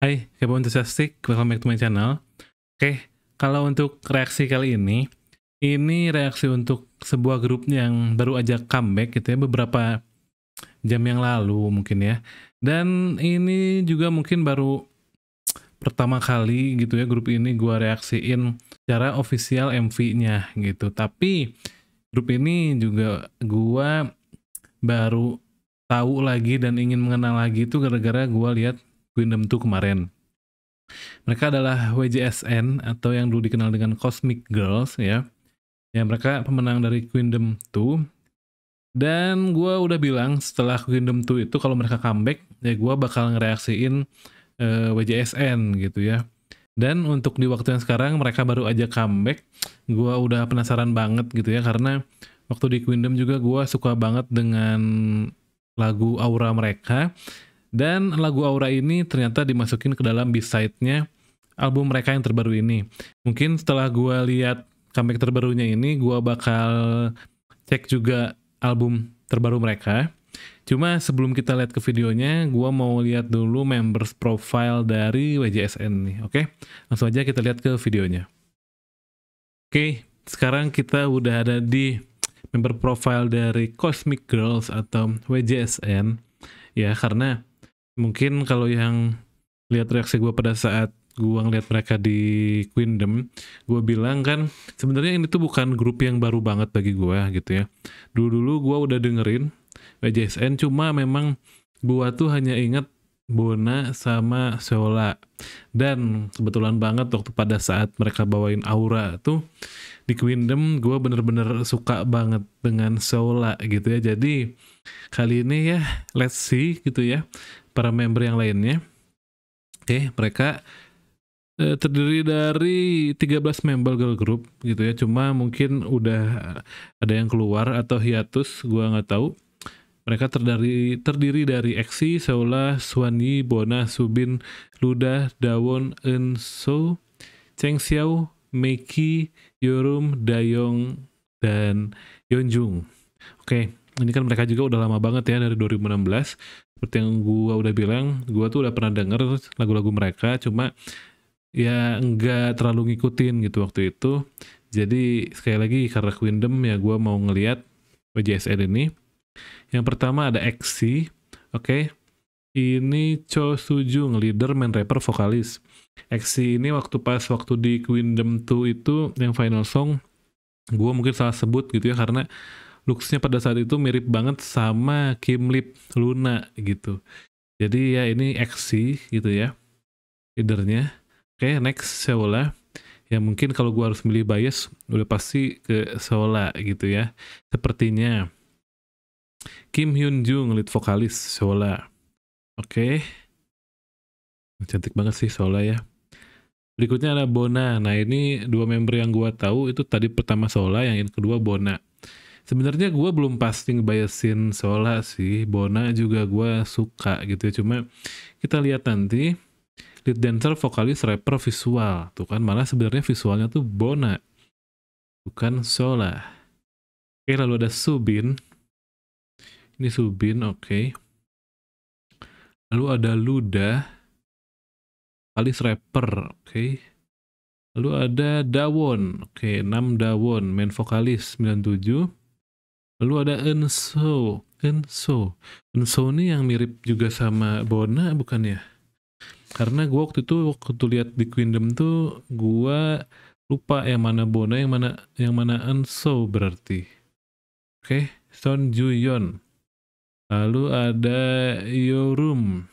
Hai, Kepo Enthusiastic, welcome back to my channel. Oke, kalau untuk reaksi kali ini reaksi untuk sebuah grup yang baru aja comeback gitu ya, beberapa jam yang lalu mungkin ya. Dan ini juga mungkin baru pertama kali gitu ya grup ini gua reaksiin secara official MV-nya gitu. Tapi grup ini juga gua baru tahu lagi dan ingin mengenal lagi itu gara-gara gua lihat Queendom 2 kemarin. Mereka adalah WJSN atau yang dulu dikenal dengan Cosmic Girls ya. Ya mereka pemenang dari Queendom 2. Dan gue udah bilang setelah Queendom 2 itu kalau mereka comeback ya gue bakal ngereaksiin WJSN gitu ya. Dan untuk di waktu yang sekarang mereka baru aja comeback, gue udah penasaran banget gitu ya karena waktu di Queendom juga gue suka banget dengan lagu Aura mereka. Dan lagu Aura ini ternyata dimasukin ke dalam B-side-nya album mereka yang terbaru ini. Mungkin setelah gue lihat comeback terbarunya ini, gue bakal cek juga album terbaru mereka. Cuma sebelum kita lihat ke videonya, gue mau lihat dulu members profile dari WJSN nih, oke? Langsung aja kita lihat ke videonya. Oke, sekarang kita udah ada di member profile dari Cosmic Girls atau WJSN. Ya, karena mungkin kalau yang lihat reaksi gue pada saat gue ngeliat mereka di Queendom, gue bilang kan sebenarnya ini tuh bukan grup yang baru banget bagi gue gitu ya. Dulu gue udah dengerin WJSN, cuma memang gue tuh hanya inget Bona sama Seola. Dan kebetulan banget waktu pada saat mereka bawain Aura tuh di Queendom, gue bener-bener suka banget dengan Seola gitu ya. Jadi kali ini ya let's see gitu ya para member yang lainnya. Oke, mereka terdiri dari 13 member girl group gitu ya. Cuma mungkin udah ada yang keluar atau hiatus, gua nggak tahu. Mereka terdiri dari EXI, Seola, Swanyi, Bona, Subin, Luda, Dawon, Eunso, Cheng Xiao, Meiki, Yorum, Dayong, dan Yeonjung. Oke, ini kan mereka juga udah lama banget ya dari 2016. Seperti yang gua udah bilang, gua tuh udah pernah denger lagu-lagu mereka, cuma ya nggak terlalu ngikutin gitu waktu itu. Jadi sekali lagi karena Queendom ya gua mau ngeliat WJSN ini. Yang pertama ada EXI, oke. Ini Cho Sujung, leader, main rapper, vokalis. EXI ini waktu di Queendom 2 itu yang final song, gue mungkin salah sebut gitu ya karena looksnya pada saat itu mirip banget sama Kim Lip Luna gitu. Jadi ya ini EXI gitu ya leadernya. Oke, next Seola. Ya mungkin kalau gue harus milih bias udah pasti ke Seola gitu ya. Sepertinya Kim Hyun Jung, lead vokalis Seola. Oke, cantik banget sih Seola ya. Berikutnya ada Bona. Nah ini dua member yang gue tahu itu tadi pertama Seola, yang kedua Bona. Sebenarnya gue belum pasti ngebiasin Seola sih, Bona juga gue suka gitu ya. Cuma kita lihat nanti. Lead dancer, vokalis, rapper, visual. Tuh kan malah sebenarnya visualnya tuh Bona, bukan Seola. Oke, lalu ada Subin. Ini Subin, oke. Lalu ada Luda, vokalis, rapper, oke. Lalu ada Dawon, oke, 6 Dawon, main vokalis 97. Lalu ada Eunso. Eunso ini yang mirip juga sama Bona bukan ya? Karena gue waktu lihat di Queendom tuh gue lupa yang mana Bona, yang mana Eunso berarti. Oke, Son Juyeon. Lalu ada Yorum.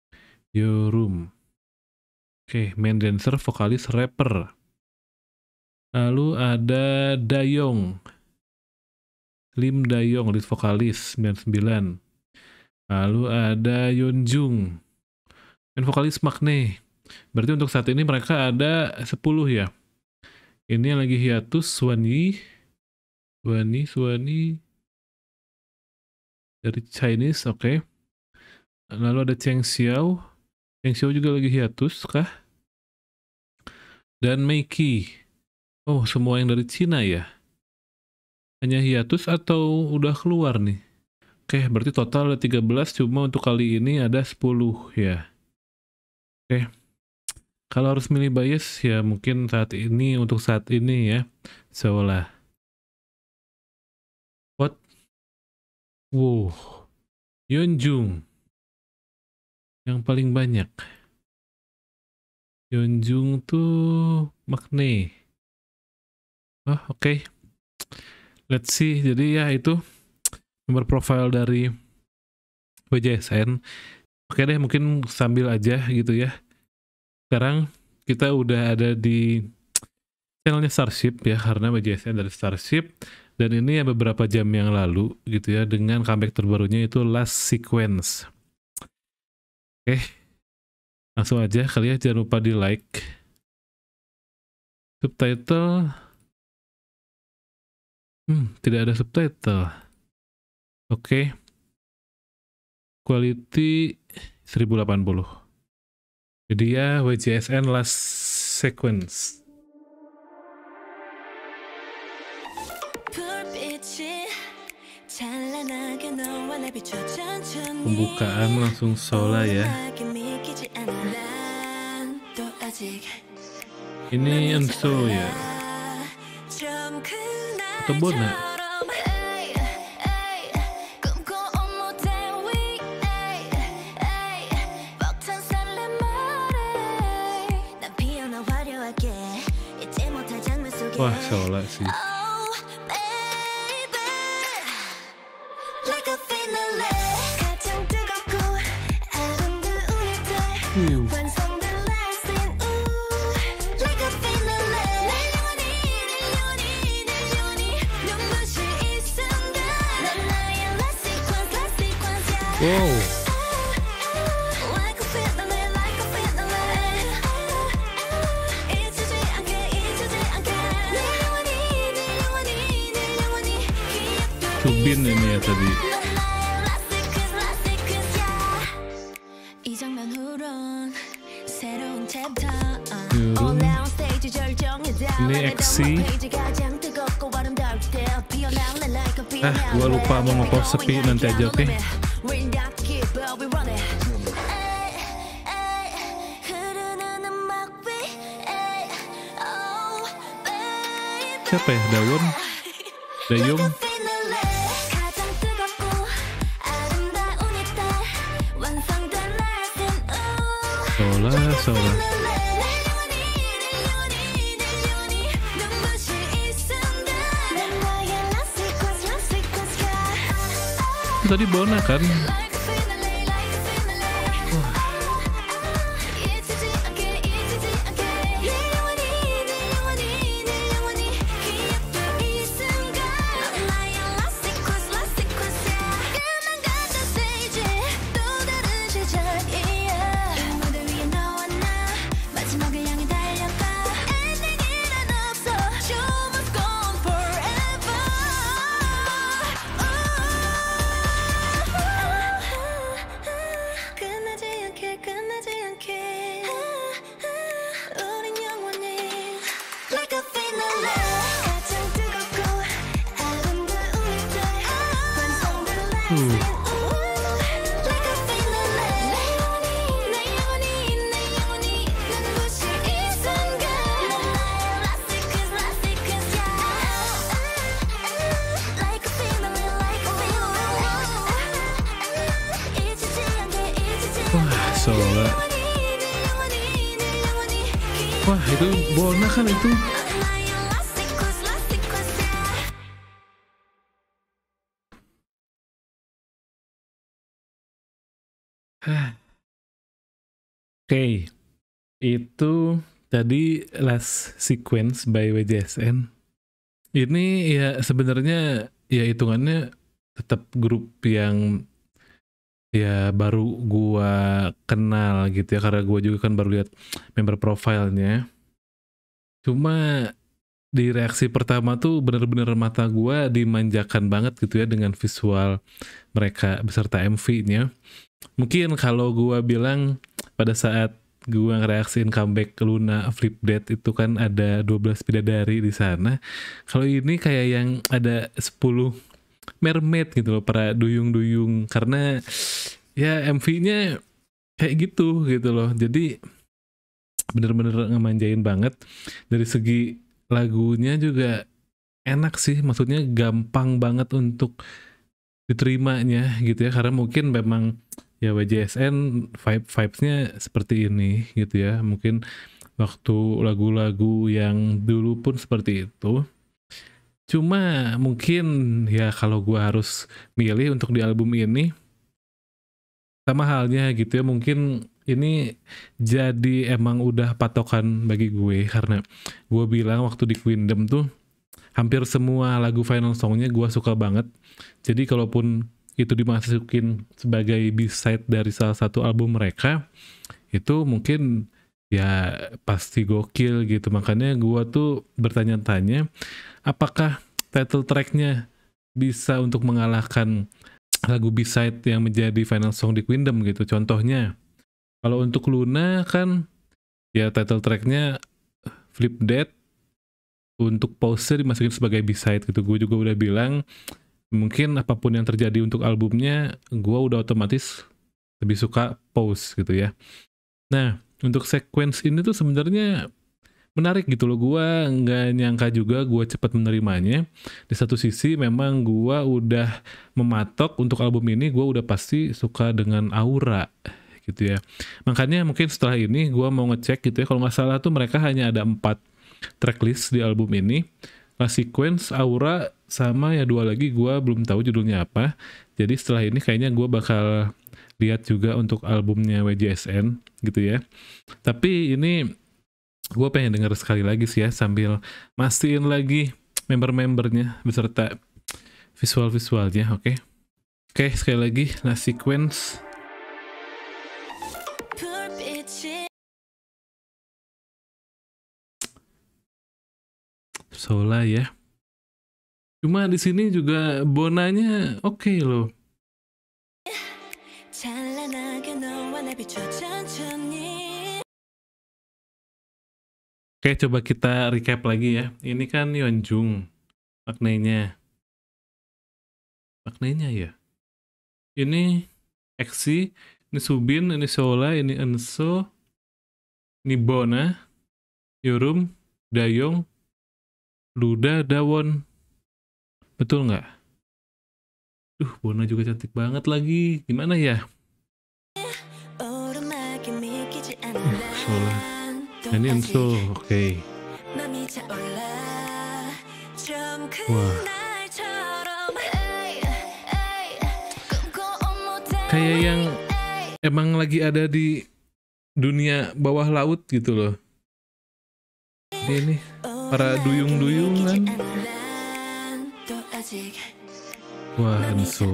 Oke, main dancer, vokalis, rapper. Lalu ada Dayong. Lim Dayong, lead vokalis 99. Lalu ada Yeonjung, main vokalis Maknae. Berarti untuk saat ini mereka ada 10 ya. Ini yang lagi hiatus Swanyi dari Chinese, oke. Lalu ada Cheng Xiao juga lagi hiatus kah? Dan Meiki. Oh, semua yang dari Cina ya? Hanya hiatus atau udah keluar nih? Oke, berarti total ada 13, cuma untuk kali ini ada 10 ya. Oke, kalau harus milih bias ya mungkin untuk saat ini ya, Solah. What? Wow, Yeonjung yang paling banyak. Yeonjung tuh Maknae. Oh, oke. Let's see. Jadi ya itu nomor profile dari WJSN. Oke deh, mungkin sambil aja gitu ya. Sekarang kita udah ada di channelnya Starship ya, karena WJSN dari Starship. Dan ini ya beberapa jam yang lalu gitu ya, dengan comeback terbarunya itu Last Sequence. Oke, langsung aja kali ya, jangan lupa di like. Subtitle, tidak ada subtitle. Oke, quality 1080. Jadi ya WJSN Last Sequence. Pembukaan langsung Solah ya. Ini Enso ya. Atau Bona. Wah, Solah sih. Wow. Subin ini ya tadi. Ini XC. Gua lupa mau nge-post sepi, nanti aja, oke? Siapa ya? Dayung? Solah. Tadi Bona kan? Solah. Wah, itu Bona kan itu. Oke, itu tadi Last Sequence by WJSN. Ini ya sebenarnya ya hitungannya tetap grup yang ya baru gua kenal gitu ya, karena gua juga kan baru lihat member profilnya. Cuma di reaksi pertama tuh bener-bener mata gua dimanjakan banget gitu ya dengan visual mereka beserta MV-nya. Mungkin kalau gua bilang pada saat gua ngereaksiin comeback Luna Flip Dead itu kan ada 12 bidadari di sana. Kalau ini kayak yang ada 10 mermaid gitu loh, para duyung-duyung, karena ya MV-nya kayak gitu loh. Jadi bener-bener ngemanjain banget. Dari segi lagunya juga enak sih, maksudnya gampang banget untuk diterimanya gitu ya, karena mungkin memang ya WJSN vibes-nya seperti ini gitu ya. Mungkin waktu lagu-lagu yang dulu pun seperti itu. Cuma mungkin ya kalau gua harus milih untuk di album ini, sama halnya gitu ya, mungkin ini jadi emang udah patokan bagi gue, karena gue bilang waktu di Queendom tuh hampir semua lagu final songnya gue suka banget. Jadi kalaupun itu dimasukin sebagai B-side dari salah satu album mereka, itu mungkin ya pasti gokil gitu. Makanya gue tuh bertanya-tanya, apakah title tracknya bisa untuk mengalahkan lagu B-side yang menjadi final song di Queendom gitu. Contohnya, kalau untuk Luna kan ya title tracknya Flip That, untuk Pose dimasukin sebagai B-side gitu. Gue juga udah bilang mungkin apapun yang terjadi untuk albumnya, gue udah otomatis lebih suka Pose gitu ya. Nah, untuk sequence ini tuh sebenarnya menarik gitu loh. Gue nggak nyangka juga gue cepat menerimanya. Di satu sisi memang gue udah mematok untuk album ini, gue udah pasti suka dengan Aura gitu ya. Makanya mungkin setelah ini gue mau ngecek gitu ya, kalau nggak salah tuh mereka hanya ada 4 tracklist di album ini. Last Sequence, Aura, sama ya 2 lagi gue belum tahu judulnya apa. Jadi setelah ini kayaknya gue bakal lihat juga untuk albumnya WJSN gitu ya. Tapi ini gue pengen denger sekali lagi sih ya, sambil mastiin lagi member-membernya beserta visual-visualnya. Oke, sekali lagi Last Sequence. Sola ya. Cuma di sini juga Bonanya oke loh. Oke, coba kita recap lagi ya. Ini kan Yeonjung maknanya ya. Ini Exi, ini Subin, ini Sola, ini Enso, ini Bona, Yorum, Dayong, Luda, Dawon. Betul nggak? Bona juga cantik banget lagi. Gimana ya? Sola. Ini Enso, oke. Wah. Kayak yang emang lagi ada di dunia bawah laut gitu loh. Ini para duyung-duyungan. Wah, Enso.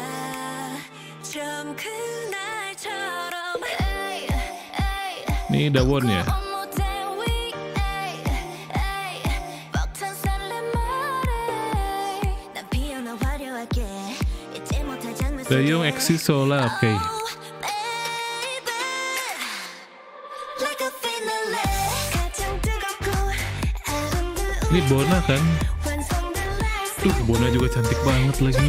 Ini Dawon ya. Dayong, Exi, Sola, oke. Ini Bona kan? Bona juga cantik banget lagi.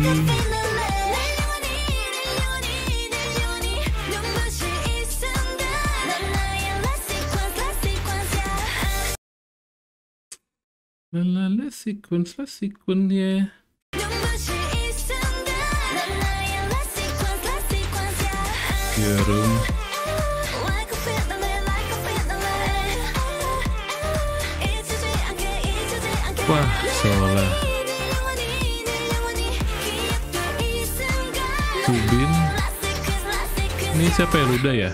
Last sequence ya. Yorum. Wah, Sola. Subin. Ini siapa ya? Luda ya?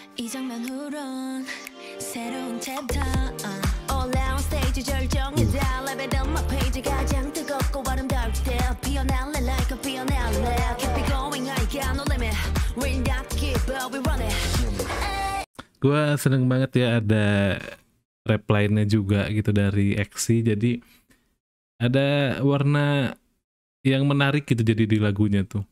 Gue seneng banget ya ada reply-nya juga gitu dari Exi. Jadi ada warna yang menarik gitu jadi di lagunya tuh.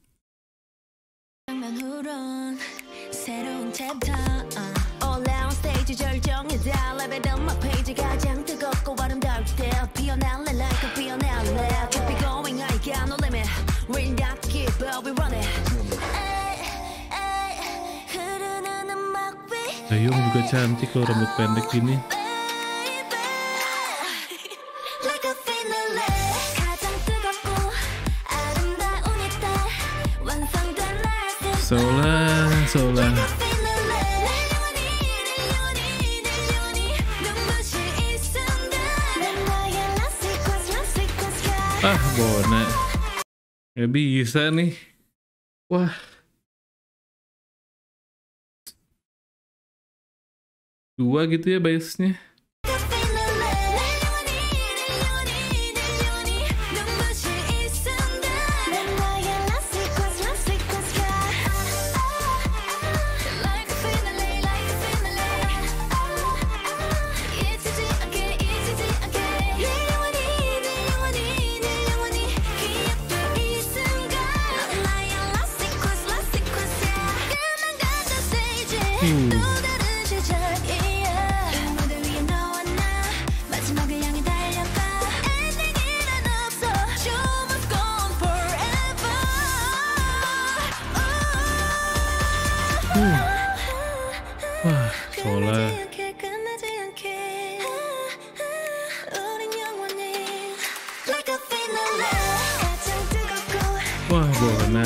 Dayung juga cantik loh rambut pendek gini. Sola. Ah, Bona. Gak bisa nih. Wah. Dua gitu ya biasnya. Wah, Sola. Wah, Bona.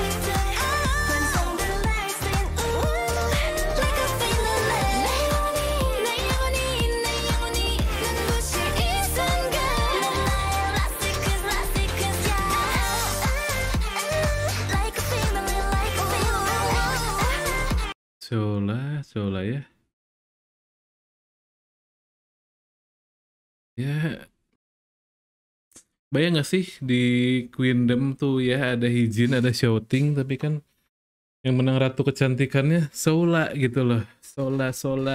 Sola ya. Ya, bayang gak sih di Queendom tuh ya ada Hijin, ada Shouting, tapi kan yang menang ratu kecantikannya Sola gitu loh. Sola.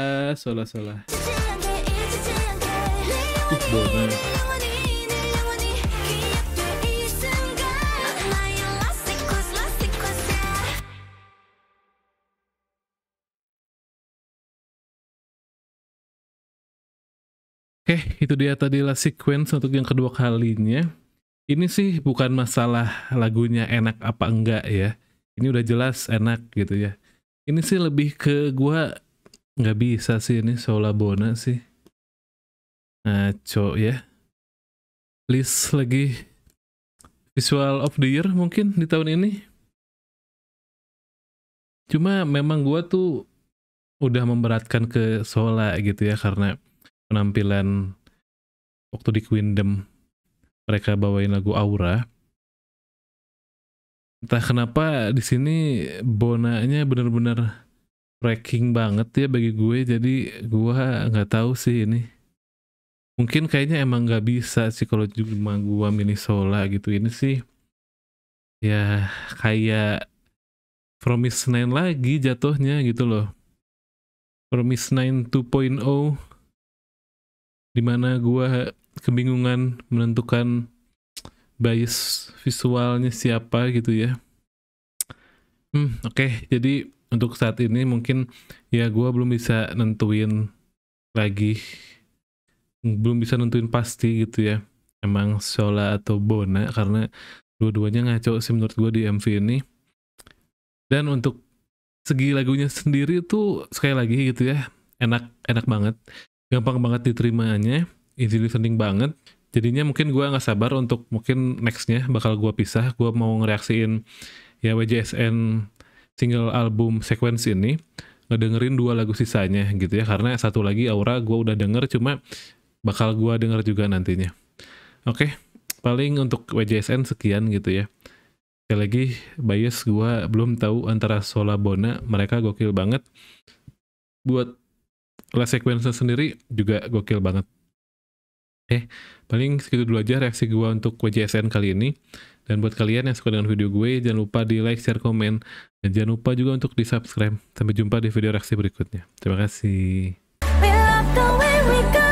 Bona. Oke, itu dia tadilah sequence untuk yang kedua kalinya. Ini sih bukan masalah lagunya enak apa enggak ya. Ini udah jelas enak gitu ya. Ini sih lebih ke gua nggak bisa sih ini Sola Bona sih. Ngaco ya. List lagi visual of the year mungkin di tahun ini. Cuma memang gua tuh udah memberatkan ke Sola gitu ya karena penampilan waktu di Queendom mereka bawain lagu Aura. Entah kenapa di sini Bonanya bener-bener wrecking banget ya bagi gue, jadi gue nggak tahu sih ini. Mungkin kayaknya emang nggak bisa sih kalau cuma gue milih Sola gitu. Ini sih ya kayak Promise Nine lagi jatuhnya gitu loh. Promise Nine 2.0 dimana gue kebingungan menentukan bias visualnya siapa gitu ya. Oke, jadi untuk saat ini mungkin ya gue belum bisa nentuin lagi, belum bisa nentuin pasti gitu ya emang Sola atau Bona karena dua-duanya ngaco sih menurut gue di MV ini. Dan untuk segi lagunya sendiri tuh sekali lagi gitu ya enak banget, gampang banget diterimanya, easy listening banget. Jadinya mungkin gue nggak sabar untuk mungkin nextnya bakal gue pisah. Gue mau ngereaksiin ya WJSN single album sequence ini, ngedengerin 2 lagu sisanya gitu ya. Karena satu lagi Aura gue udah denger, cuma bakal gue denger juga nantinya. Oke, paling untuk WJSN sekian gitu ya. Sekali lagi bias gue belum tahu antara Sola Bona, mereka gokil banget. Buat last sequence sendiri juga gokil banget. Paling segitu dulu aja reaksi gue untuk WJSN kali ini. Dan buat kalian yang suka dengan video gue, jangan lupa di like, share, komen. Dan jangan lupa juga untuk di subscribe. Sampai jumpa di video reaksi berikutnya. Terima kasih.